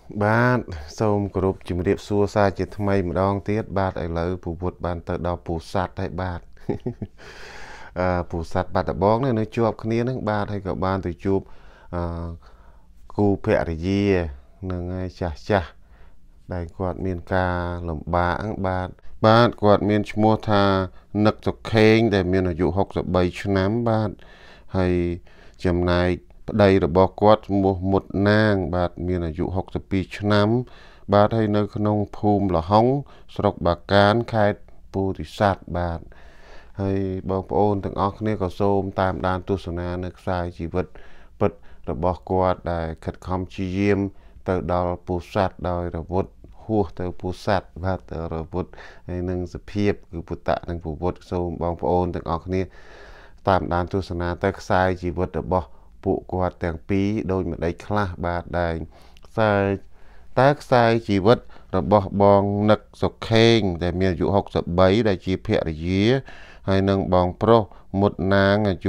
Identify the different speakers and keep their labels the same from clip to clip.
Speaker 1: បាទសូមគោរពជំរាបសួរសាជាថ្មីម្ដងទៀតបាទឥឡូវពូពុទ្ធបានទៅដល់ពូស័តហើយបាទពូស័តបាត់ដំបងនៅជាប់គ្នានឹងបាទហើយក៏បានទៅជួបអឺគូភរិយានឹងហើយចាស់ដែលគាត់មានការលំបាកបាទគាត់មានឈ្មោះថានឹកសុខេងដែលមានអាយុ63ឆ្នាំបាទហើយចំណែកប្តីរបស់គាត់ឈ្មោះមុតណាងបាទមានអាយុ62ឆ្នាំបាទហើយនៅក្នុងភូមិលហុងស្រុកបាកានខេត្តពោធិសត្វបាទហើយបងប្អូនទាំងអស់គ្នាក៏សូមតាមដានទស្សនានៅខ្សែជីវិតពិតរបស់គាត់ដែលខិតខំព្យាយាមទៅដល់ពោធិសត្វដោយរវល់ហួសទៅពោធិសត្វបាទរវល់ហើយនឹងសភាពគឺពុទ្ធៈនិងពុទ្ធសូមបងប្អូនទាំងអស់គ្នាតាមដានទស្សនាទៅខ្សែជីវិតរបស់ពួកគាត់ទាំងពីរដោយម្ដេចខ្លះបាទដែលខ្សែជីវិតរបស់បងនឹកសុខេងដែលមានអាយុ63ដែលជាភរិយាហើយនឹងបងប្រុសមុតណាងអាយុ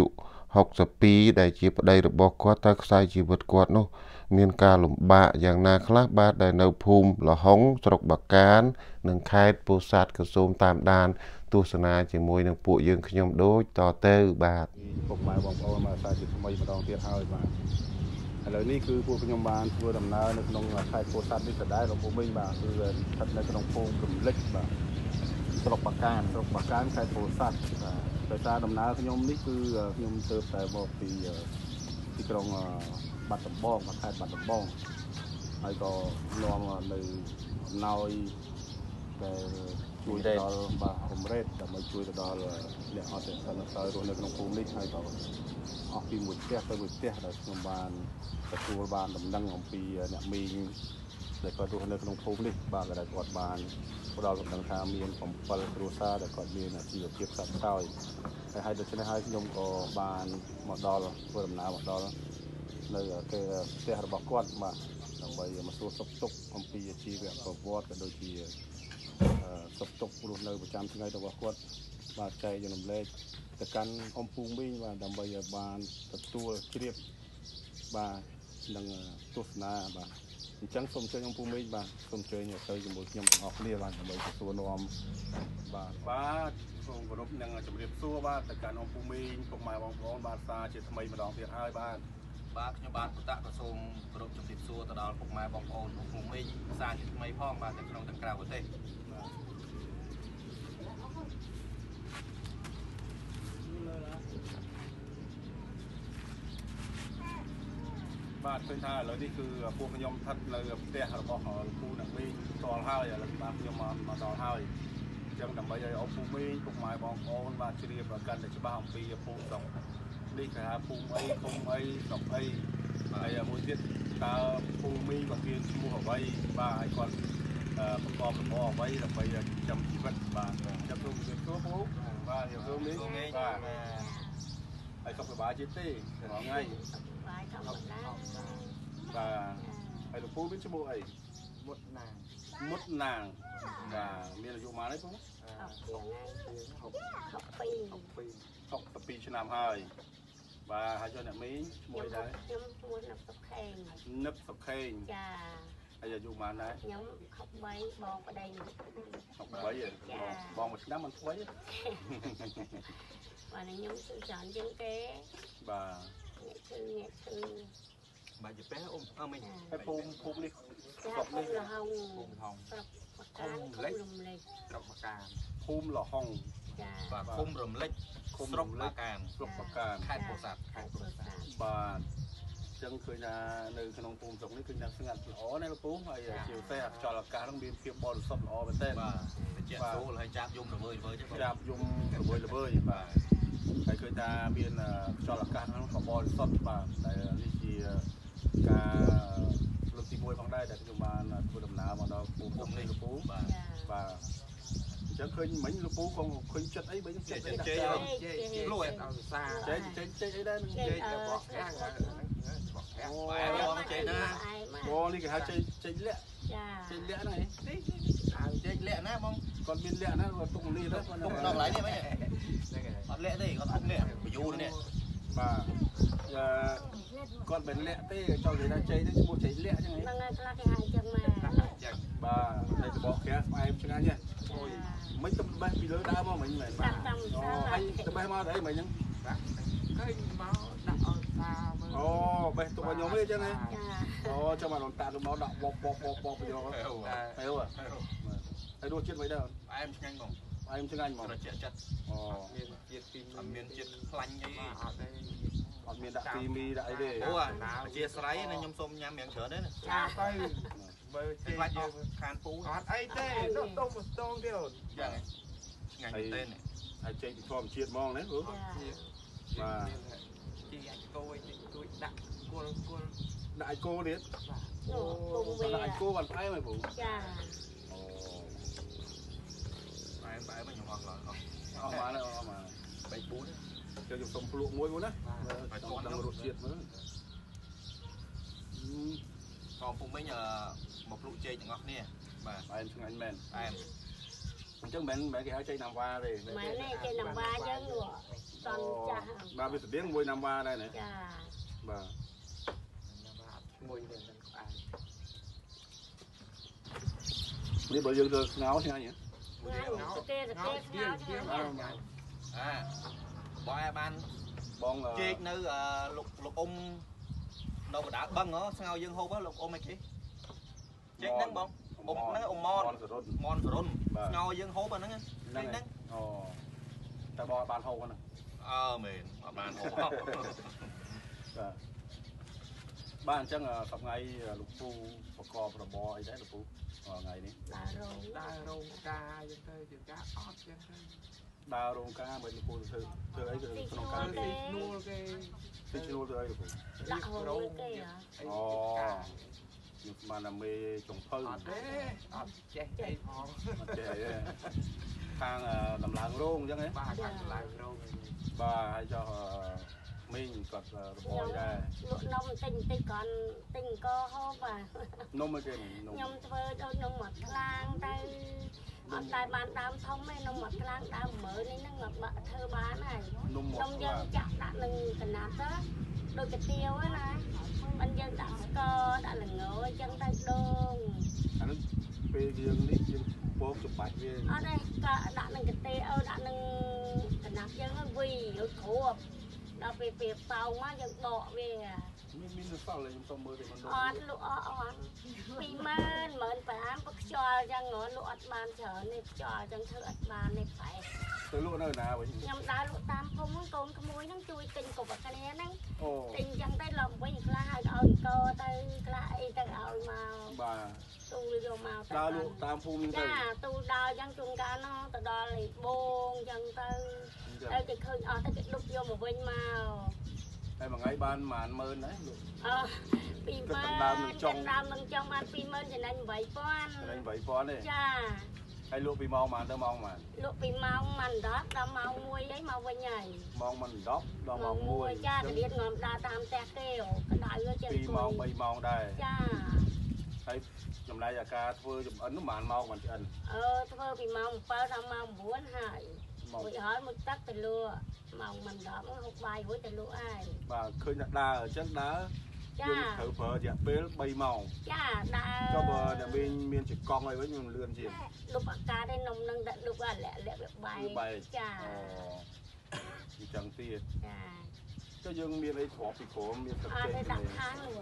Speaker 1: 62ដែលជាប្តីរបស់គាត់តើខ្សែជីវិតគាត់នោះមានការលំបាកយ៉ាងណាខ្លះបាទដែលនៅភូមិលហុងស្រុកបាកាននិងខេត្តពោធិ៍សាត់ក៏សូមតាមដានទស្សនាជាមួយនឹងពួកយើងខ្ញុំដូចតទៅបាទពុកម៉ែបងប្អូនមកសាជាថ្មីម្ដងទៀតហើយបាទឥឡូវនេះគឺពួកខ្ញុំបានធ្វើដំណើរនៅក្នុងខេត្តពោធិ៍សាត់នេះដដែលលោកពូមីងបាទគឺស្ថិតនៅក្នុងភូមិរំលឹកបាទស្រុកបាកានខេត្តពោធិ៍សាត់បាទដោយសារដំណើរខ្ញុំនេះគឺខ្ញុំទើបតែមកពីទីក្រុងបាត់ដំបងខេត្តបាត់ដំបងហើយក៏នាំនៅអំណោយដែលជួយដល់បាទរំរែកដើម្បីជួយទៅដល់អ្នកអត់ទេសិនសោយរស់នៅក្នុងភូមិនេះហើយក៏អស់ពីមួយផ្ទះទៅមួយផ្ទះដែលខ្ញុំបានទទួលបានដំណឹងអំពីអ្នកមីងដែលគាត់រស់នៅក្នុងភូមិនេះបាទដែលគាត់បានផ្ដល់ដំណឹងថាមាន7គ្រួសារដែលគាត់មានអាជីវភាពខ្សត់ខ្សោយហើយដូច្នេះហើយខ្ញុំក៏បានមកដល់ធ្វើដំណើរមកដល់នៅគេផ្ទះរបស់គាត់បាទដើម្បីមកសួរសុខទុក្ខអំពីអាជីវប្រវត្តិក៏ដូចជាសុខទុក្ខរស់នៅប្រចាំថ្ងៃរបស់គាត់បាទចែករំលែកទៅកាន់អ៊ំពូមីងបាទដើម្បីឲ្យបានទទួលជ្រាបបាទនឹងទស្សនាបាទអញ្ចឹងសូមអញ្ជើញអ៊ំពូមីងបាទសូមអញ្ជើញទៅជាមួយខ្ញុំទាំងអស់គ្នាបាទដើម្បីទទួលនាំបាទសូមគោរពនឹងជម្រាបសួរបាទទៅកាន់អ៊ំពូមីងពុកម៉ែបងប្អូនបាទសាជាថ្មីម្ដងទៀតហើយបាទ
Speaker 2: ខ្ញុំបាទពុទ្ធៈក៏សូមគោរពជំរាបសួរទៅដល់ពុកម៉ែបងប្អូនលោកគ្រូមីងសាជាថ្មីផងបាទទាំងក្នុងទាំងក្រៅប្រទេស
Speaker 1: បាទឃើញថាឥឡូវនេះគឺពួកខ្ញុំស្ថិតនៅផ្ទះរបស់លោកគ្រូអ្នកមីងផ្ទាល់ហើយឥឡូវបាទខ្ញុំមកដល់ហើយអញ្ចឹងដើម្បីឲ្យអ៊ំពូមីងពុកម៉ែបងប្អូនបាទជ្រាបកាន់តែច្បាស់អំពីភូមិស្រុកនេះគេហៅភូមិអីឃុំអីស្រុកអីហើយមួយទៀតតើភូមិមីងគាត់មានឈ្មោះអ្វីបាទហើយគាត់ប្រកបរបរអ្វីដើម្បីចិញ្ចឹមជីវិតបាទចាំសូមជម្រាបសួរពូបាទជម្រាបសួរមីងបាទហើយសុខសប្បាយជាទេថ្ងៃបាទហើយលោកពូមានឈ្មោះអីមុតណាងបាទមានអាយុប៉ុន្មានហើយពូ62ឆ្នាំហើយបាទហើយចូលអ្នកមីងឈ្មោះអីដែរខ្ញុំឈ្មោះនឹកសុខេងចាហើយអាយុប៉ុន្មានដែរខ្ញុំ63បងប្តី63បងមួយឆ្នាំមិនស្វ័យបាទខ្ញុំគឺច្រើនជាងគេបាទអ្នកឈឺ
Speaker 2: បាទជាពេះអ៊ំមីង
Speaker 1: ហើយភូមិនេះស្រុកនេះ
Speaker 2: ភូមិលហុង
Speaker 1: ស្រុកបាកាន
Speaker 2: ភូមិរំលេចស្រុកបាកាន
Speaker 1: ភូមិលហុង
Speaker 2: ចាបាទភូមិរំលេចស្រុកបាកានខេត្តពោធិ៍សាត់
Speaker 1: បាទចឹងឃើញថានៅក្នុងភូមិស្រុកនេះគឺអ្នកស្ងាត់ល្អណាស់លោកពូហើយជាពិសេសខ្យល់អាកាសហ្នឹងមានភាពបរិសុទ្ធល្អមែនទែន
Speaker 2: បាទត្រជាក់ស្រួលហើយចាប់យំល្វើយទេ
Speaker 1: ចាប់យំល្វើយបាទហើយឃើញថាមានខ្យល់អាកាសហ្នឹងក៏បរិសុទ្ធបាទដែលនេះជាការលើកទី1ផងដែរដែលខ្ញុំបានធ្វើដំណើរមកដល់ភូមិស្រុកនេះលោកពូបាទអញ្ចឹងឃើញមិញលោកពូក៏ឃើញចិត្តអីបើខ្ញុំចិត្ត
Speaker 2: ចេះលួយអត់សា
Speaker 1: ចេះអីដែរនឹងចេះ
Speaker 2: បោះខាងបែរបងចេះណា
Speaker 1: បងនេះគេហៅចេះលាក់ចេះលាក់ហ្នឹង
Speaker 2: ចេះលាក់ណាបង
Speaker 1: គាត់មានលាក់ណាគាត់ទុកនេះទៅ
Speaker 2: ទុកដល់កន្លែងនេះមិនអត់លាក់ទេគាត់ទុកនេះបញ្យូរនេះ
Speaker 1: បាទគាត់មិនលាក់ទេចូលនិយាយថាចេះទៅឈ្មោះចេះលាក់ចឹងហ្នឹង
Speaker 3: ខ្លះគេហៅចឹង em chừng anh nha mấy tấm bay bị lỡ đau mà mình mày anh tấm bay mà đấy mày nhá
Speaker 4: cái máu đỏ xa
Speaker 3: ồ bay tụi bạn nhóm đi chứ này ồ cho mà nó tạ tụi nó đọc bọc bây giờ hiểu à thấy đua chết mấy đâu
Speaker 2: em nhanh không
Speaker 3: em chừng anh mà
Speaker 2: chết chết miền chết lạnh đi
Speaker 3: còn miền đại phi mi đại về
Speaker 2: ủa chia sấy nên nhom xôm nhám miệng sữa đấy
Speaker 4: à tay
Speaker 2: cái vai to khan phú
Speaker 4: ấy thế nó tông theo
Speaker 2: ngành tên này
Speaker 3: ai chơi thì thòm chiết mong đấy hứa và
Speaker 4: chị anh cô đặt cô
Speaker 3: đại cô đấy đại cô bàn tay mày phụ
Speaker 2: em bãi mà nhiều hoặc là
Speaker 3: mà đấy mà
Speaker 2: bãi bún
Speaker 3: cho dùng tôm lụa muối luôn đấy phải tôm đang rụt chiết nữa
Speaker 2: còn phụ mấy nhờ một lũ chơi chẳng ngọt nè mà
Speaker 3: em thương anh men
Speaker 2: em
Speaker 3: chứ men cái áo chơi nằm qua đi
Speaker 5: mấy này chơi nằm ba chứ nữa còn cha
Speaker 3: ba biết tiếng môi nằm qua đây này bà
Speaker 4: mùi
Speaker 3: đi bây giờ được ngáo thế nhỉ
Speaker 2: à bỏ ban
Speaker 3: bong
Speaker 2: chơi nữ lục đâu mà đã băng nó sao dương hô á lục ôm mày kia chết nắng bông ôm mon rồi ngao dương hố bên đó nghe chết nắng
Speaker 3: ta bò bàn hô con này
Speaker 2: mình bàn hố
Speaker 3: bạn chắc là tập ngày lục phu và cò và bò ấy đấy lục phu ngày đi
Speaker 4: đa rong ca dân thế dân cá ót dân thế
Speaker 3: đa rong ca mình lục phu từ ấy từ con cá
Speaker 4: cái nuôi cái
Speaker 3: từ ấy lục phu
Speaker 4: rong
Speaker 3: mà là mê trồng phơi
Speaker 4: chết
Speaker 3: thang làm làng rong chứ ấy
Speaker 4: ba thằng làng rong
Speaker 3: bà hay cho mình cọt bò ra
Speaker 5: nông tình còn tình co hô và
Speaker 3: nông mấy cái này
Speaker 5: nhom thơ đâu nông mặt lang tay tại bàn đam thông ấy nông mặt lang đam mới nên nó ngập bạ thơ bán này nông dân chặt đã lưng cần nát đó đôi cái tiêu ấy này anh dân đã co đã là ngồi chân tay đông
Speaker 3: anh về riêng đi riêng bố chụp bạch về
Speaker 5: ở đây đã lưng cái tiêu đã lưng cần nát dân nó quỳ nó khổ đó về tàu má dân bọ về
Speaker 3: mình sao lại trong mơ thì mình
Speaker 5: bị mơn phải ăn bắt cho dân ngõ lụa bàn chờ này cho dân thưa bàn này phải
Speaker 3: tới lụa nơi nào vậy
Speaker 5: nhầm đá lụa tam không con cái muối nó chui tình của vật cái này nè tình dân tay lòng với những la hai ơn co tay lại tay ơi màu
Speaker 3: bà
Speaker 5: tu vô màu
Speaker 3: đá lụa tam phun như thế
Speaker 5: tu đo dân chung cá nó từ đo lại buông dân tay đây thì khơi tay cái đục vô một bên màu
Speaker 3: đây mà ngay ban mà anh mơn đấy
Speaker 5: bị mơn chân đam nâng trong ăn bị mơn thì anh vậy con
Speaker 3: đấy cha hay lụa bị mau mà đỡ mau mà
Speaker 5: lụa bị mau mình đó đo mau muối ấy mau bên nhảy
Speaker 3: mau mình đóp đo mau muối
Speaker 5: cha cái điện ngầm đa tam tè kêu cái đại ơi chân
Speaker 3: bị mau đây
Speaker 5: cha
Speaker 3: thấy hôm nay là ca thưa chụp ấn mà ăn mau mình ăn
Speaker 5: thưa bị mau bao năm mau muốn hại bị hỏi một tắc từ lừa màu mình đó nó học bài với từ lúa ai
Speaker 3: và khơi nhặt đá ở chân đá dương thử phở dạ bế bay màu cho bờ nhà miền chỉ con này với những lươn gì
Speaker 5: lúc cá đây nông nâng đợt lúc là lẹ bài cha
Speaker 3: chẳng tiền cho dương miền ấy thọ bị khổ miền tập
Speaker 5: đây đặt tháng rồi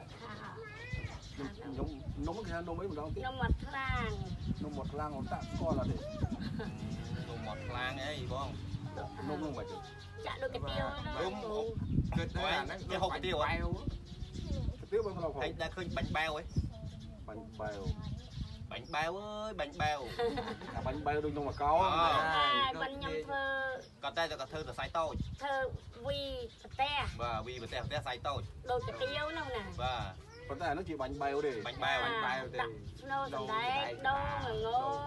Speaker 3: nóng cái nóng ấy mà đâu
Speaker 5: nóng một lang
Speaker 3: nó tạm coi là để
Speaker 2: nông một lang ấy gì không
Speaker 3: nóng không phải chứ
Speaker 5: chả được cái tiêu
Speaker 2: đúng cái hộp tiêu á
Speaker 3: tiêu bằng lòng
Speaker 2: anh đã khơi bánh bao ấy
Speaker 3: bánh bao
Speaker 2: ơi bánh bao
Speaker 3: bánh bao đừng mà có
Speaker 5: bánh nhâm thơ
Speaker 2: còn tay cho thơ là sai tôi
Speaker 5: thơ vi te
Speaker 2: và vi và te sai tôi
Speaker 5: đồ cái tiêu đâu nè
Speaker 2: và
Speaker 3: còn tay nó chỉ bánh bao để
Speaker 2: bánh bao
Speaker 5: thì nô tầm đấy đô mà ngô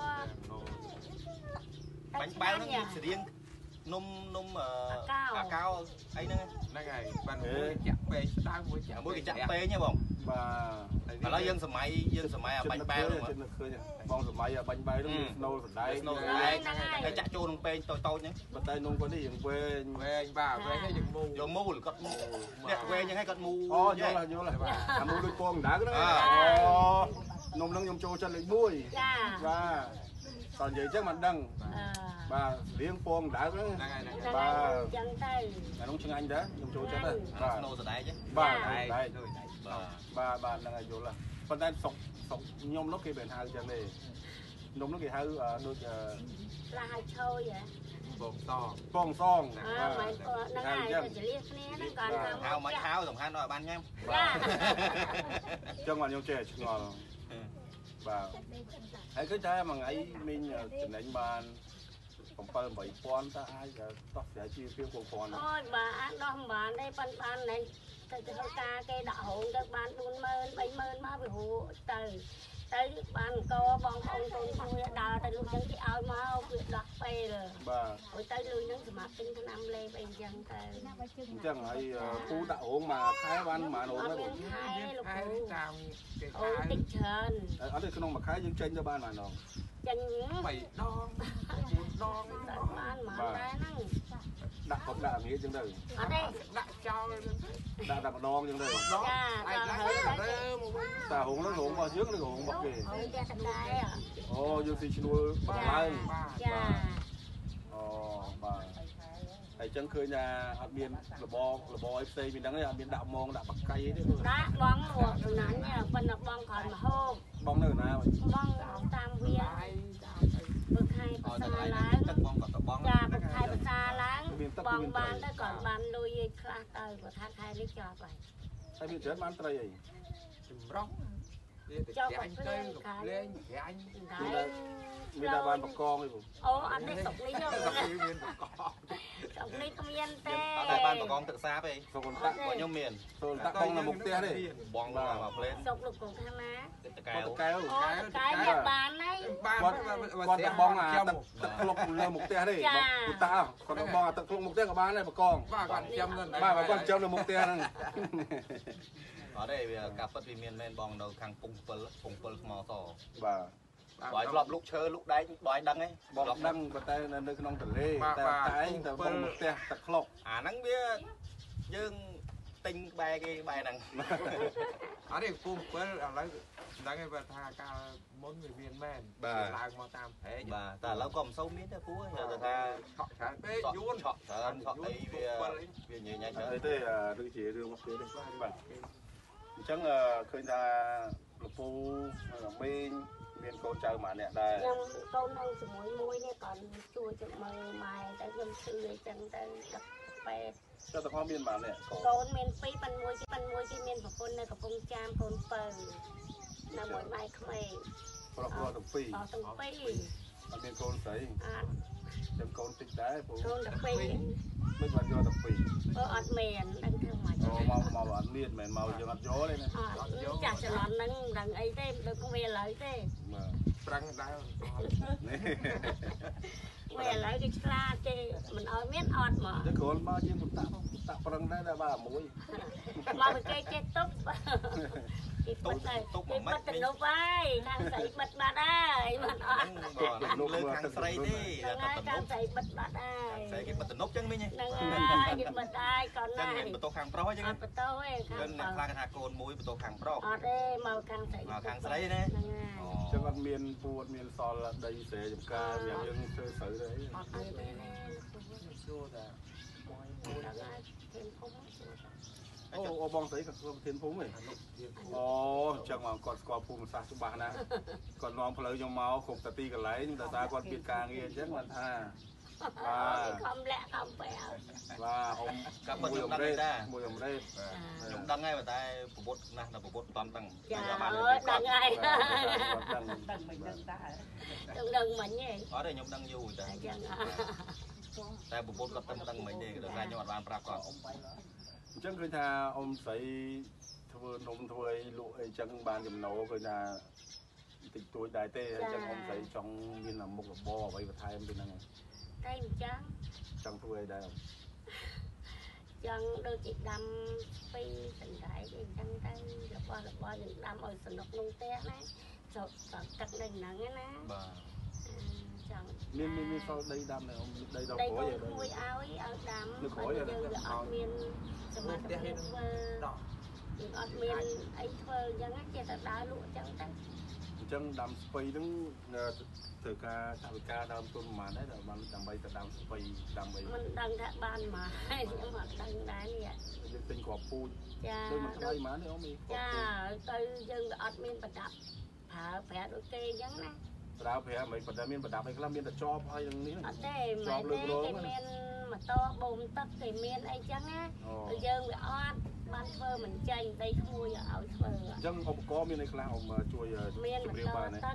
Speaker 2: bánh bao nó như sự riêng nôm cao ấy nữa
Speaker 4: ngày ban mũi chặt pe đang mũi
Speaker 2: cái chặt pe nha bông
Speaker 3: và
Speaker 2: nó dân sầm máy à bánh bao luôn
Speaker 3: bông sầm máy à bánh bao nó nâu phần đáy
Speaker 2: cái chặt chôn pe tôi nhé
Speaker 3: bên tay nông có đi dừng quê
Speaker 4: anh bà về cái dừng mua
Speaker 2: vô mua rồi cất quê nhưng hay cất mua
Speaker 3: nhớ là mua đôi con đá cái đó nông năng nhom trâu chân lấy muối và còn vậy chắc mình đăng bà liếng phong đã đó bà nông chân anh đó nông chỗ chết rồi bà là chỗ là phần đây sọc nhôm nó kia bền hai chân này nhôm nó kia hai đôi
Speaker 5: là hai thôi vậy
Speaker 3: phong son
Speaker 5: hai chân
Speaker 2: hao mấy hao tổng hai nói ban nhá
Speaker 3: chân mà nhôm trẻ ngon bà hãy cứ trái mà ấy mình tình đánh bàn còn phần 7 con ta ai giờ tóc sẽ chi phiếu của con
Speaker 5: thôi bà đó bà đây ban này cái ca cái đạo hồn các bạn 40,000 70,000 về hộ tới ban co bong ông tôn tôi đào tới lúc những cái ao máu việc đặt về rồi rồi tới lui những cái mặt tinh năm lên bây giờ
Speaker 3: chẳng hay khu đạo hồn mà khai ban mà nổi
Speaker 5: mấy tích trần
Speaker 3: ở đây không mà khai những tranh cho ban là nó
Speaker 5: chân
Speaker 4: mày đo
Speaker 5: ban mà đây năng
Speaker 3: đặt không đặt nghĩa trong đây
Speaker 5: ở đây
Speaker 4: đặt cho
Speaker 3: đặt đo trong đây ta hồn nó hồn vào trước nó hồn bọc kì ô dương sinh nuôi bọc lại bà thầy chân khơi nhà admin là bo FC mình đang đây admin đạo mong đạo bạc cây đấy
Speaker 5: đã bong một nắn nha phần là bong còn mà hôm
Speaker 3: bong nơi nào
Speaker 5: bong tam viên bực hai bực xa láng bực hai bực xa láng bong ban đó còn ban đôi class tơi của thang hai lấy cho vậy
Speaker 3: hay bị chết ban tơi gì
Speaker 5: cho một cái
Speaker 4: lên anh
Speaker 3: mình đã ban bọc con rồi
Speaker 5: anh đây sọc lý cho sọc lý công nhân tê
Speaker 2: tại ban bọc con tự xa vậy
Speaker 3: sọc còn tặng
Speaker 2: của nhau miền
Speaker 3: rồi tặng con là mục tiêu đấy
Speaker 2: bong là lên
Speaker 5: sọc lục của thang má
Speaker 3: cái
Speaker 5: Nhật Bản đấy
Speaker 3: con tặng bong là tặng lục là mục tiêu đấy ta còn bong là tặng lục mục tiêu của ba này bọc con ba con châm là mục tiêu này
Speaker 2: ở đây cặp bất vì miền men bong đầu khang pung pul màu tỏ
Speaker 3: và
Speaker 2: bói lọp lúc chơi lúc đấy bói đăng ấy
Speaker 3: bói đăng của ta nơi cái nông tử lê ta cái ta bong mục tiêu tặng lục
Speaker 2: nắng biết dương tinh bài nằng
Speaker 4: ở đây pung pul ở đây đang nghe về tha ca muốn người viên men làm mà tam thế
Speaker 2: bà ta lâu còn sâu miết đó phú giờ tha
Speaker 4: họ trả bê
Speaker 2: yun họ ấy về nhẹ nhàng
Speaker 3: thế thế đừng chỉ đưa một cái đấy chẳng khơi ra lục phu là bên câu chơi mà nè đây
Speaker 5: câu nâu chỉ môi này còn chua chụp mờ mài tới gần sư chẳng tới đập về
Speaker 3: cho tao miền mà nè
Speaker 5: câu miền phi pan môi cái miền của con này của con cham con phơi là mỗi mai không ai
Speaker 3: còn tụng phi miền câu sấy chẳng câu tích đá
Speaker 5: câu đập phi
Speaker 3: mấy bạn do tập phi
Speaker 5: ở miền đang thương mà
Speaker 3: màu ăn miền mền màu cho ăn gió đây nè
Speaker 5: chả cho nó đằng ấy thế được không về lấy thế
Speaker 4: răng đau
Speaker 5: về lấy cái la chơi mình ở miền ọt mà
Speaker 3: cái con bao nhiêu một tạ răng đấy là ba mũi
Speaker 5: mà mình cây chết tốt bật tình đâu vai đang dậy bật bà đây mà
Speaker 2: lưng hàng sấy đi
Speaker 5: đang dậy bật bà đây
Speaker 2: cái bật tình nốt chân mới nhỉ
Speaker 5: đang bật đây còn này
Speaker 2: bật tô hàng pro chứ
Speaker 5: bật tô ấy
Speaker 2: chân này pha cái hạt cồn muối bật tô hàng pro
Speaker 5: ở đây màu càng
Speaker 2: sấy đấy
Speaker 3: cho con miền phu miền sò là đầy xế chụp ca nhà dân sơ sợi đấy ô bong sấy cả thiên phú này ô chẳng mà còn qua phù sa chụp bạn nè còn nón phơi trong máu khục tạt ti cả lấy nhưng ta còn biệt ca nghe chắc là tha
Speaker 5: không lẽ không phải
Speaker 3: và ông
Speaker 2: các bạn dùng đây ta
Speaker 3: dùng đây
Speaker 2: dùng đăng ngay vào tay bộ bốt này là bộ bốt toàn tầng
Speaker 5: đăng ngay đừng mình nhỉ
Speaker 2: ở đây nhung đăng dù tại bộ bốt có tâm đăng mình để được ra nhọt bàn prap còn
Speaker 3: chắc người ta ông phải thưa nông thuê lụa chẳng bàn dùm nấu người ta tịch tuổi đại tê chẳng ông phải trong như là một bò vậy và thay em bên này
Speaker 5: đây chẳng
Speaker 3: chẳng thuê đây không
Speaker 5: chẳng đôi chị đâm phi tình đại thì chẳng tay là bò những đâm ở sân độc nông té này sọt cắt lên nặng á ná
Speaker 3: miên sau đây đâm này ông đây đâu
Speaker 5: đây
Speaker 3: có vậy
Speaker 5: đây mùi áo ấy ở đám
Speaker 3: nó khỏi rồi
Speaker 5: ở miền sầm mặt miền ở miền ấy phơi chẳng á chỉ là đá lụa chẳng tay
Speaker 3: ចឹងដាំស្ពៃហ្នឹងត្រូវការថវិកាដើមទុនប្រហែលដែរដើម្បីទៅដាំស្ពៃដាំអី
Speaker 5: មិនដឹងថាបានមកហើយខ្ញុំអត់ដឹងដែរនេះ
Speaker 3: យើងទិញគ្រាប់ពូជ
Speaker 5: ចា
Speaker 3: ដូចមួយថ្ងៃប៉ុន្មានទេអូមី
Speaker 5: ចាទៅយើងអត់មានប្រដាប់ប្រើប្រាស់ដូចគេអញ្ចឹងណា
Speaker 3: ប្រើប្រាស់មិនប៉ុន្តែមានប្រដាប់អីខ្លះមានតែចប់ហើយនឹងនេះ
Speaker 5: អត់ទេមិនទេគេមានម៉ូតូបូមទឹកគេមានអីចឹងណាយើងវាអត់បានធ្វើមិនចាញ់ដីក្មួយឲ្យធ្វើ
Speaker 3: អញ្ចឹងឧបករណ៍មានអីខ្លះអ៊ំជួយ
Speaker 5: មានម៉ូតូទឹក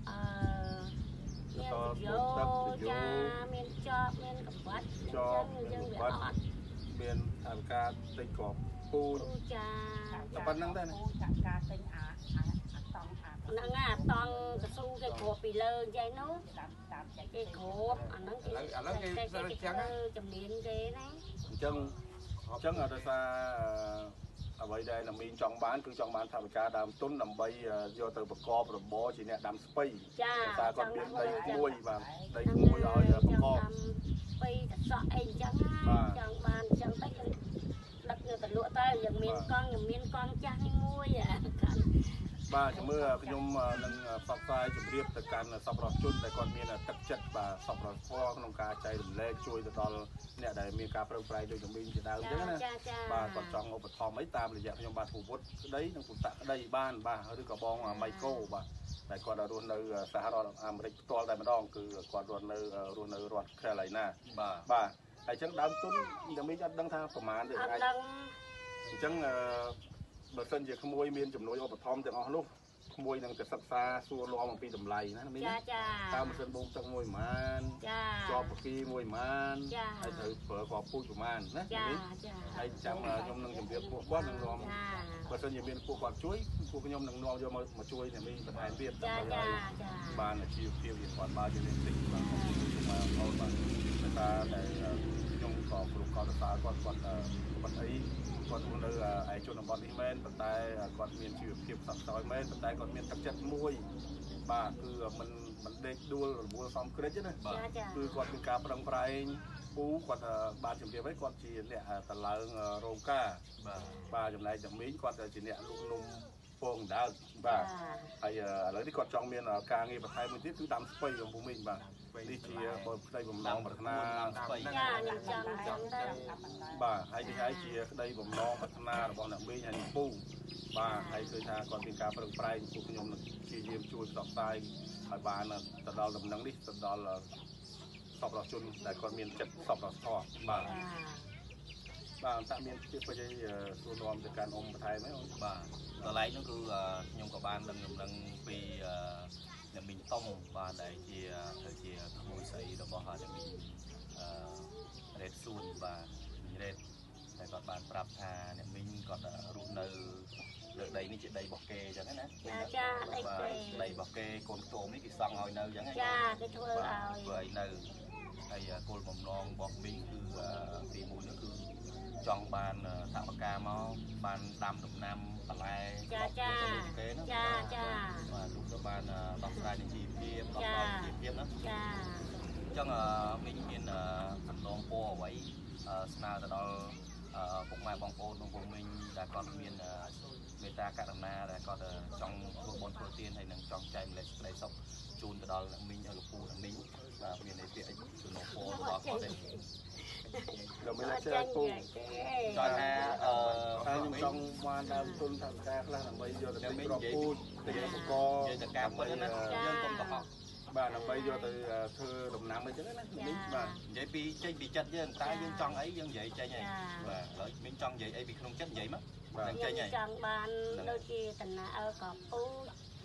Speaker 5: មានយោចាមានចប់មានកំបាត់
Speaker 3: ចប់យើងវាអត់មានអាការទិញក្របពូជ
Speaker 5: ចា
Speaker 3: តែប៉ុណ្្នឹងដែរណា
Speaker 5: ការទិញអាតង់ហ្នឹងអាតង់កស៊ូគេគ្របពីលើអញ្ចឹងនោះតាមគេគ្របអាហ្នឹងគេ
Speaker 4: ឥឡូវគេចឹង
Speaker 5: ជំនាញគេណា
Speaker 3: អញ្ចឹងដោយសារអ្វីដែលណាមីងចង់បានគឺចង់បានថវិកាដើមទុនដើម្បីយកទៅប្រកបរបរជាអ្នកដាំស្ពៃ
Speaker 5: ចា
Speaker 3: តែគាត់មានដីក្មួយបាទដីក្មួយឲ្យប្រកប
Speaker 5: ស្ពៃតសក់អីអញ្ចឹងចង់បានអញ្ចឹងទៅដឹកទៅលក់ទៅយើងមានកង់ខ្ញុំមានកង់ចាស់នេះមួយ
Speaker 3: បាទជំរឿខ្ញុំនឹងផ្សព្វផ្សាយជម្រាបទៅកាន់សប្បុរសជនដែលគាត់មានទឹកចិត្តបាទសប្បុរសធម៌ក្នុងការចែករំលែកជួយទៅដល់អ្នកដែលមានការប្រឹងប្រែងដូចជំនាញជាដើមអញ្ចឹងណាបាទគាត់ចង់ឧបត្ថម្ភអីតាមរយៈខ្ញុំបាទពូវុឌ្ឍក្តីនិងពុតក្តីបានបាទឬក៏បងម៉ៃកូបាទតែគាត់រស់នៅសហរដ្ឋអាមេរិកផ្ទាល់តែម្ដងគឺគាត់រស់នៅរដ្ឋ Carolina បាទហើយអញ្ចឹងដើមទុនជំនាញអត់ដឹងថាប្រហែលទេ
Speaker 5: អាច
Speaker 3: អញ្ចឹងបើសិនជាក្មួយមានចំនួនឧបត្ថម្ភទាំងអស់នោះក្មួយនឹងទៅសិក្សាសួរនាំអំពីតម្លៃណាមីង
Speaker 5: ចា
Speaker 3: តើម៉ាស៊ីនបូមទឹកមួយប៉ុន្មានជាប់បគីមួយប៉ុន្មានហើយត្រូវប្រើកបពូជប៉ុន្មានណាមីងហើយចាំខ្ញុំនឹងជម្រាបពួកគាត់នឹងនាំបើសិនជាមានពួកគាត់ជួយពួកខ្ញុំនឹងនាំយកមកជួយអ្នកមីងបន្ថែមទៀត
Speaker 5: ដើម្បីឲ្យ
Speaker 3: បានជីវភាពវាគាត់បានជានិតិបាទអរគុណបាទអូនបាទតែខ្ញុំក៏គ្រប់កោតសរគាត់អីគាត់នៅឯជនបទនេះមែនប៉ុន្តែគាត់មានជីវភាពសក្តិសមមែនប៉ុន្តែគាត់មានទឹកចិត្តមួយបាទគឺមិនដេកដួលរវល់សំក្រិចណា
Speaker 5: បាទ
Speaker 3: គឺគាត់មានការប្រឹងប្រែងពូគាត់បានជំរាបឲ្យគាត់ជាអ្នកតឡើងរោងការបាទចំណែកតែមីងគាត់ជាអ្នកលក់នំពងដើកបាទហើយឥឡូវនេះគាត់ចង់មានការងារបន្ថែមមួយទៀតគឺដាំស្ពៃของពូមីងបាទនេះជាបើក្តីបំណងប្រាថ្នា
Speaker 5: ស្ពៃចាខ្ញុំចង់ទៅ
Speaker 3: បាទហើយនេះហើយជាក្តីបំណងប្រាថ្នារបស់អ្នកមីងហើយពូបាទហើយគឺថាគាត់មានការប្រឹងប្រែងពួកខ្ញុំនឹងព្យាយាមជួយផ្សព្វផ្សាយឲ្យបានទៅដល់ដំណឹងនេះទៅដល់សប្បុរសជនដែលគាត់មានចិត្តសប្បុរសធម៌បាទតាមានជាបច្ច័យសួរនាំទៅកាន់បន្ថែមហ្នឹង
Speaker 2: បាទកន្លែងនោះគឺខ្ញុំក៏បានដឹងដំណឹងពីអ្នកមីងតុងបាទដែលជាក្មួយស្រីរបស់អ្នកមីងរ៉េតស៊ូនបាទមីងរ៉េតតែគាត់បានប្រាប់ថាអ្នកមីងគាត់រស់នៅលើដីនេះជាដីរបស់គេអញ្ចឹងណា
Speaker 5: ចា
Speaker 2: ដីរបស់គេកូនខ្ទមនេះគេសង់ឲ្យនៅអញ្ចឹង
Speaker 5: ចាគេធ្វើឲ្យ
Speaker 2: នៅហើយគោលបំណងរបស់មីងគឺទីមួយនោះគឺចង់បានថវិកាមកបានដាំដំណាំបន្លែ
Speaker 5: ចា
Speaker 2: បាទទូទៅបានដោះស្រាយនឹងជីវភាពដោះស្រាយជីវភាពណា
Speaker 5: ចា
Speaker 2: អញ្ចឹងមីងមានសំណងពរអ្វីស្នើទៅដល់ពុកម៉ែបងប្អូនក្នុងវងមីងដែលគាត់មានមេត្តាករុណាដែលគាត់ចង់ធ្វើបុណ្យធ្វើទានហើយនឹងចង់ចែកម្លែកក្តីសុខជូនទៅដល់មីងលោកពូមីងបាទមានន័យពាក្យអីសំណងពររបស់គាត់ទេ
Speaker 3: เราไม่ได้เจอปู
Speaker 2: ตอนนี้
Speaker 3: ខ្ញុំចង់បានដើមទុនថវិកាខ្លះដើម្បីយកទៅទិញគ្រាប់ពូជទិញឧបករណ៍
Speaker 2: យើងទៅការពិតណាយើងកុំកុហក
Speaker 3: បាទដើម្បីយកទៅធ្វើដំណាំអីចឹងណាមីងបាទ
Speaker 2: និយាយពីចេញពីចិត្តយើងតើយើងចង់អីយើងនិយាយចេញហើយបាទឥឡូវមីងចង់និយាយអីពីក្នុងចិត្តនិយាយមក
Speaker 5: យើងចេញហើយចង់បានដូចជាតំណាគ្រាប់ពូជ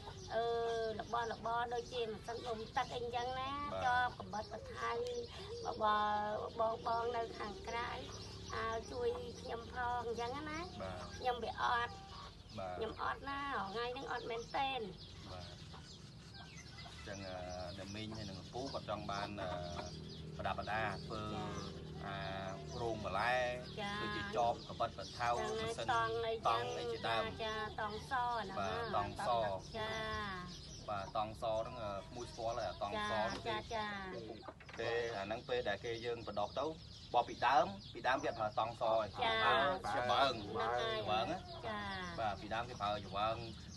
Speaker 5: របស់ដូចជាម៉ាស៊ីនដុំទឹកអីចឹងណាចបកំបិតបថៃបងនៅខាងក្រៅជួយខ្ញុំផងអញ្ចឹងណាខ្ញុំវាអត់ខ្ញុំអត់ណាថ្ងៃហ្នឹងអត់មែនទេ
Speaker 2: បាទចឹងអ្នកមីងហើយនឹងពូគាត់ចង់បានប្រដាប់ប្រដាធ្វើរោងបន្លែដូចជាចបកំបិតបថៅ
Speaker 5: ម៉ាស៊ីនតង់អីជាដើមចាតង់សណា
Speaker 2: បាទតង់ស
Speaker 5: ចា
Speaker 2: បាទតង់សហ្នឹងមួយស្គាល់ហើយតង់ស
Speaker 5: ចា
Speaker 2: គេអាហ្នឹងពេលដែលគេយើងបដោះទៅបោះពីដើមគេប្រើតង់សហើយ
Speaker 5: ចា
Speaker 2: ច្បើងណាចាបាទពីដើមគេប្រើច្បើង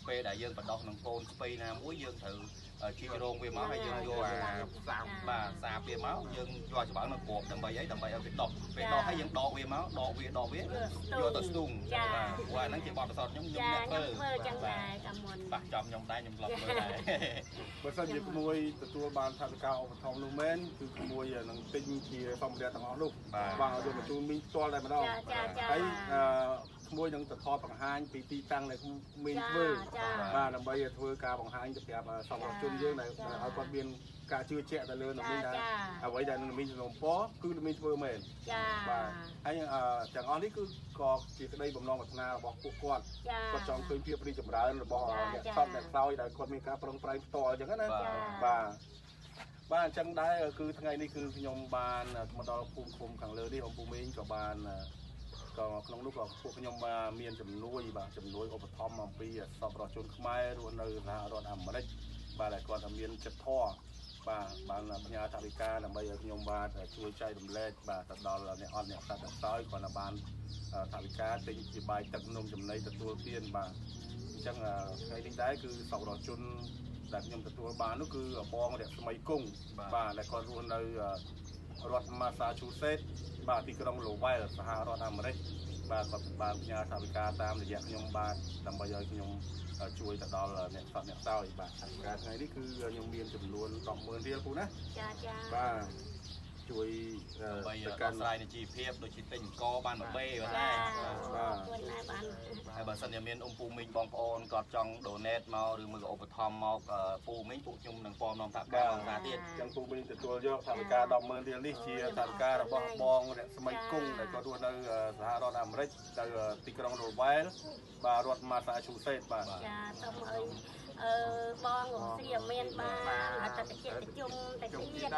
Speaker 2: ពេលដែលយើងបដោះនឹងកូនស្ពៃណាមួយយើងត្រូវជីករងវាមកហើយយើងយកសាបវាមកយើងយកច្បាំងនៅគ្រាប់ដើម្បីអីដើម្បីឲ្យវាដុះពេលដុះហើយយើងដកវាមកដកវាយកទៅស្ទូងបាទហ្នឹងជាបទពិសោធន៍ខ្ញុំអ្នកធ្វើចឹងដែរកាមុនបាទចំខ្ញុំដែរខ្ញុំធ្លាប់ធ្វើដែរ
Speaker 3: បើសិនជាក្មួយទទួលបានថវិកាឧបត្ថម្ភនោះមែនគឺក្មួយនឹងទិញជាសម្ភារៈទាំងអស់នោះបាទយកមកជូនមីងផ្ទាល់តែម្ដងហើយក្មួយនឹងទៅថតបង្ហាញពីទីតាំងដែលមីងធ្វើបាទដើម្បីធ្វើការបង្ហាញទៅប្រាប់សមាជិកយើងដែលឲ្យគាត់មានការជឿជាក់ទៅលើនឹងមីងថាអ្វីដែលនឹងមីងសំពគឺនឹងមីងធ្វើមែនបាទហើយទាំងអស់នេះគឺក៏ជាក្តីបំណងប្រាថ្នារបស់ពួកគាត់គាត់ចង់ឃើញភាពរីកចម្រើនរបស់អ្នកថតអ្នកខ្សោយដែលគាត់មានការប្រឹងប្រែងផ្ទាល់អញ្ចឹងណាបាទអញ្ចឹងដែរគឺថ្ងៃនេះគឺខ្ញុំបានមកដល់ភូមិឃុំខាងលើនេះអំពូមីងក៏បានក៏ក្នុងនោះក៏ពួកខ្ញុំមានជំនួយឧបត្ថម្ភអំពីសប្បុរសជនខ្មែររស់នៅសហរដ្ឋអាមេរិកបាទដែលគាត់មានចិត្តធម៌បាទបានផ្ញើថវិកាដើម្បីឲ្យខ្ញុំបាទជួយចែករំលែកបាទទៅដល់អ្នកអត់អ្នកសាច់ខ្សោយគាត់បានថវិកាទិញជាបាយទឹកនំចំណីទទួលទានបាទអញ្ចឹងថ្ងៃនេះដែរគឺសប្បុរសជនដែលខ្ញុំទទួលបាននោះគឺបងរស្មីគង់បាទដែលគាត់រស់នៅរដ្ឋ Massachusetts បាទទីក្រុង Lowell សហរដ្ឋអាមេរិកបាទគាត់បានផ្ញើថវិកាតាមរយៈខ្ញុំបាទដើម្បីឲ្យខ្ញុំជួយទៅដល់អ្នកសត្វអ្នកសោយបាទការថ្ងៃនេះគឺខ្ញុំមានចំនួន 10,000 រៀលពូណាចាបាទជួយ
Speaker 2: ដើម្បីការស្រាយនៃជីវភាពដូចជាទិញអង្គបានមកបេបាទបាទហើយបើសិនជាមានអំពូមីងបងប្អូនគាត់ចង់ donate មកឬមួយក៏ឧបត្ថម្ភមកពូមីងពួកខ្ញុំនឹងពំនាំថវិកាអង្គការទៀត
Speaker 3: ចឹងពូមីងទទួលយកថវិកា 10,000 រៀលនេះជាថវិការបស់បងរស្មីគង់ដែលគាត់រស់នៅសហរដ្ឋអាមេរិកទៅទីក្រុង Lowell បាទរដ្ឋ Massachusetts បាទ
Speaker 5: ចាសូមឲ្យបងរស់ស៊ីមានបានអត្តតិជុំតិចទៀត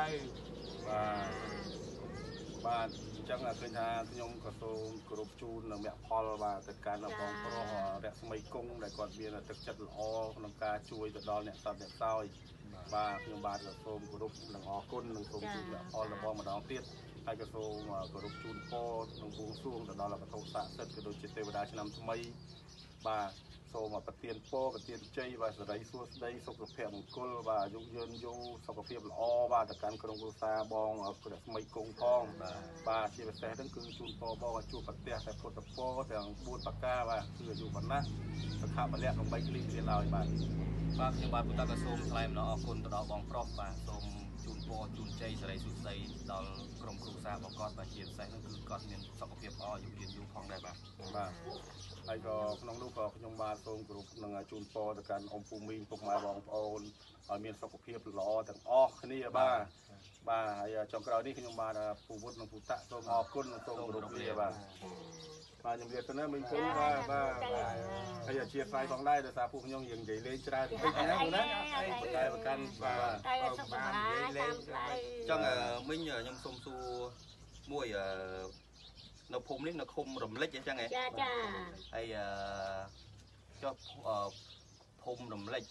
Speaker 3: បាទអញ្ចឹងឃើញថាខ្ញុំក៏សូមគោរពជូននៅមគ្គផលបាទទៅកាន់បងប្រុសរស្មីគង់ដែលគាត់មានទឹកចិត្តល្អក្នុងការជួយទៅដល់អ្នកសត្វអ្នកសោយបាទខ្ញុំបាទក៏សូមគោរពនិងអរគុណនិងសូមជូនមគ្គផលរបស់ម្ដងទៀតហើយក៏សូមគោរពជូនពរនិងបួងសួងទៅដល់វត្ថុស័ក្តិសិទ្ធិក៏ដូចជាទេវតាឆ្នាំថ្មីបាទសូមប្រទានពរប្រទានជ័យបាទសិរីសួស្តីសុខភាពមង្គលបាទយុគយឺនយូរសុខភាពល្អបាទទៅកាន់ក្រុមគ្រួសារបងព្រះស្មីគង់ផងបាទជាពិសេសហ្នឹងគឺជូនពរបងឲ្យជួបប្រទះតែពុទ្ធពរទាំង4ប្រការបាទគឺអាយុវណ្ណៈសុខៈពលៈកំបីគ្លីគ្លៀនឡើយបាទ
Speaker 2: ខ្ញុំបាទពុទ្ធក៏សូមថ្លែងអំណរអគុណទៅដល់បងប្រុសបាទសូមជូនពរជូនជ័យសិរីសួស្តីដល់ក្រុមគ្រួសាររបស់គាត់បាទជាពិសេសហ្នឹងគឺគាត់មានសុខភាពល្អយុគយឺនយូរផងដែរបាទ
Speaker 3: ហើយក៏ក្នុងនោះក៏ខ្ញុំបាទសូមគោរពនឹងជូនពរទៅកាន់អំពូមីងពុកម៉ែបងប្អូនឲ្យមានសុខភាពល្អទាំងអស់គ្នាបាទហើយចុងក្រោយនេះខ្ញុំបាទពូវុឌ្ឍនិងពូតាក់សូមអរគុណនិងសូមគោរពលាបាទខ្ញុំរៀបទៅណាមីងគុំបាទហើយអធិស្ឋានផងដែរដោយសារពួកខ្ញុំយើងនិយាយលេងច្រើនពេកណាណាតែប្រកាន់
Speaker 5: បាទតែសុខភាពលេង
Speaker 2: ចឹងមីងខ្ញុំសូមសួរមួយនៅភូមិនេះនៅឃុំរំលេចអញ្ចឹងហ៎
Speaker 5: ចា
Speaker 2: ហើយចុះភូមិរំលេច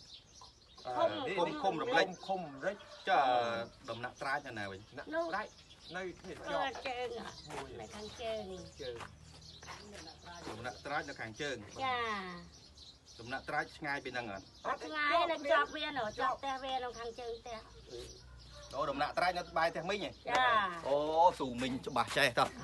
Speaker 2: ឃុំរំលេចចាដំណាក់ត្រាចនៅណាវិញ
Speaker 4: ត្រាចនៅនេះជាប់
Speaker 5: ជើងនៅខាងជើង
Speaker 2: ដំណាក់ត្រាចនៅខាងជើង
Speaker 5: ចា
Speaker 2: ដំណាក់ត្រាចឆ្ងាយពីហ្នឹង
Speaker 5: អត់ឆ្ងាយនៅជាប់វានៅជាប់ផ្ទះវានៅខាងជើងផ្ទះ
Speaker 2: អូដំណាក់ត្រាចនៅក្បែរផ្ទះមីងហ៎
Speaker 5: ចា
Speaker 2: អូស៊ូមីងច្បាស់ចេះតោះ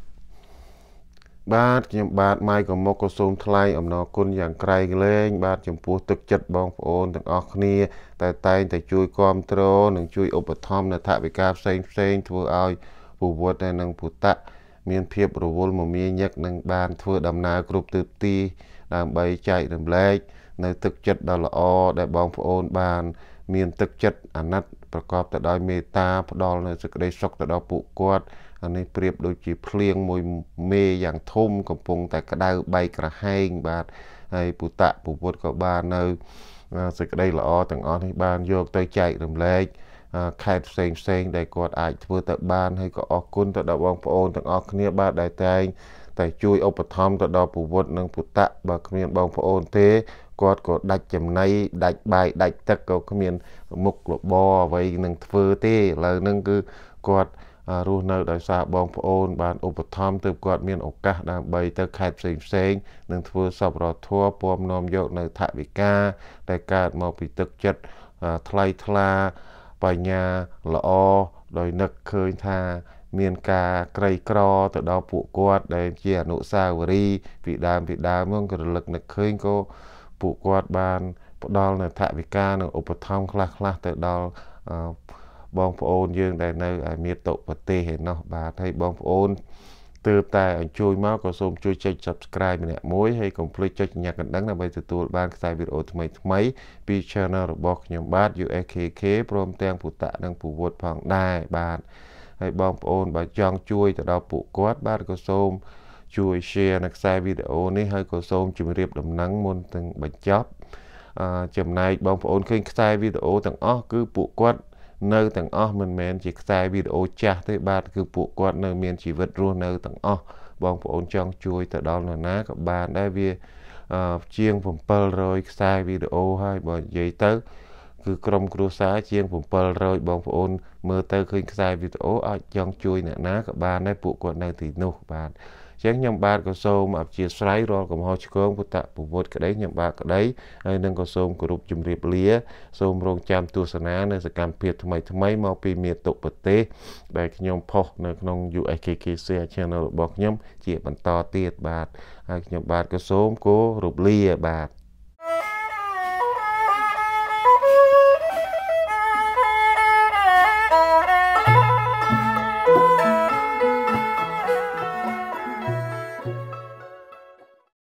Speaker 1: បាទខ្ញុំបាទម៉ៃក៏មកក៏សូមថ្លែងអំណរគុណយ៉ាងក្រៃលែងបាទចំពោះទឹកចិត្តបងប្អូនទាំងអស់គ្នាតែងតែជួយគ្រប់គ្រងនិងជួយឧបត្ថម្ភនៅថវិកាផ្សេងធ្វើឲ្យពូវុឌ្ឍនិងពូតាក់មានភាពរវល់មមាញឹកនិងបានធ្វើដំណើរគ្រប់ទិសទីដើម្បីចែករំលែកនៅទឹកចិត្តដ៏ល្អដែលបងប្អូនបានមានទឹកចិត្តអាណិតប្រកបទៅដោយមេត្តាផ្ដល់នូវសេចក្តីសុខទៅដល់ពួកគាត់អានេះប្រៀបដូចជាភ្លៀងមួយមេយ៉ាងធំកំពុងតែក្តៅបែកក្រហែងបាទហើយពូតាក់ពូវុឌ្ឍក៏បាននៅសេចក្តីល្អទាំងអស់នេះបានយកទៅចែករំលែកខេត្តផ្សេងដែលគាត់អាចធ្វើទៅបានហើយក៏អរគុណទៅដល់បងប្អូនទាំងអស់គ្នាបាទដែលតែជួយឧបត្ថម្ភទៅដល់ពូវុឌ្ឍនិងពូតាក់បើគ្មានបងប្អូនទេគាត់ក៏ដាច់ចំណីដាច់បាយដាច់ទឹកក៏គ្មានមុខរបរអ្វីនឹងធ្វើទេឥឡូវហ្នឹងគឺគាត់រស់នៅដោយសារបងប្អូនបានឧបត្ថម្ភទើបគាត់មានឱកាសដើម្បីទៅខេត្តផ្សេងនឹងធ្វើសប្បុរសធម៌ពំនាំយកនៅថវិកាដែលកើតមកពីទឹកចិត្តថ្លៃថ្លាបញ្ញាល្អដោយនឹកឃើញថាមានការក្រីក្រទៅដល់ពួកគាត់ដែលជាអនុស្សាវរីយ៍ពីដើមមកក៏រលឹកនឹកឃើញក៏ពួកគាត់បានផ្ដល់នៅថវិកានិងឧបត្ថម្ភខ្លះទៅដល់បងប្អូនយើងដែលនៅឯមាតុប្រទេសឯណោះបាទហើយបងប្អូនទើបតែអញ្ជើញមកក៏សូមជួយចុច Subscribe ម្នាក់មួយហើយកុំភ្លេចចុចសញ្ញាកណ្ដឹងដើម្បីទទួលបានខ្សែវីដេអូថ្មីពី Channel របស់ខ្ញុំបាទ USKK ព្រមទាំងពុតៈនិងពុវុតផងដែរបាទហើយបងប្អូនបើចង់ជួយទៅដល់ពួកគាត់បាទក៏សូមជួយ share នៅខ្សែវីដេអូនេះហើយក៏សូមជម្រាបដំណឹងមុនទាំងបញ្ចប់ចំណែកបងប្អូនឃើញខ្សែវីដេអូទាំងអស់គឺពួកគាត់នៅទាំងអស់មិនមែនជាខ្សែវីដេអូចាស់ទេបាទគឺពួកគាត់នៅមានជីវិតរស់នៅទាំងអស់បងប្អូនចង់ជួយទៅដល់នរណាក៏បានដែរវាជាង700ខ្សែវីដេអូហើយបើនិយាយទៅគឺក្រុមគ្រួសារជាង700បងប្អូនមើលទៅឃើញខ្សែវីដេអូអាចចង់ជួយអ្នកណាក៏បានដែរពួកគាត់នៅទីនោះបាទអញ្ចឹងខ្ញុំបាទក៏សូមអធិស្ឋានរាល់កំហុសឆ្គងពុតៈពុវុតក្តីខ្ញុំបាទក្តីហើយនឹងក៏សូមគោរពជម្រាបលាសូមរងចាំទស្សនានៅសកម្មភាពថ្មីមកពីមាតុប្រទេសដែលខ្ញុំផុសនៅក្នុង USKK Channel របស់ខ្ញុំជាបន្តទៀតបាទហើយខ្ញុំបាទក៏សូមគោរពលាបាទ